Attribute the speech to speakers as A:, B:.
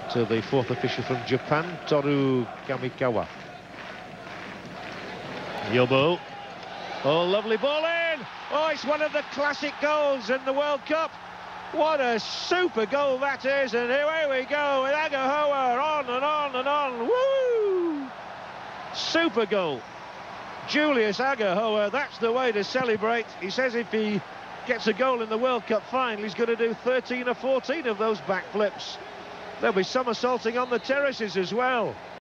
A: to the fourth official from Japan, Toru Kamikawa. Yobo. Oh, lovely ball in. Oh, it's one of the classic goals in the World Cup. What a super goal that is. And away we go with Aghahowa, on and on and on. Woo! Super goal. Julius Aghahowa, that's the way to celebrate. He says if he gets a goal in the World Cup final, he's going to do 13 or 14 of those backflips. There'll be somersaulting on the terraces as well.